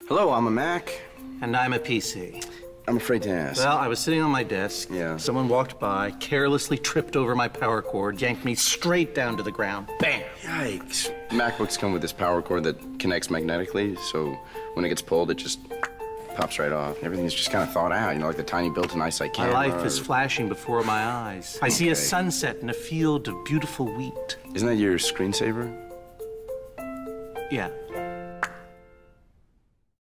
Hello, I'm a Mac. And I'm a PC. I'm afraid to ask. Well, I was sitting on my desk. Yeah. Someone walked by, carelessly tripped over my power cord, yanked me straight down to the ground. Bam! Yikes. MacBooks come with this power cord that connects magnetically, so when it gets pulled, it just pops right off. Everything's just kind of thought out, you know, like the tiny built-in eyesight camera. My life is flashing before my eyes. I see a sunset in a field of beautiful wheat. Isn't that your screensaver? Yeah.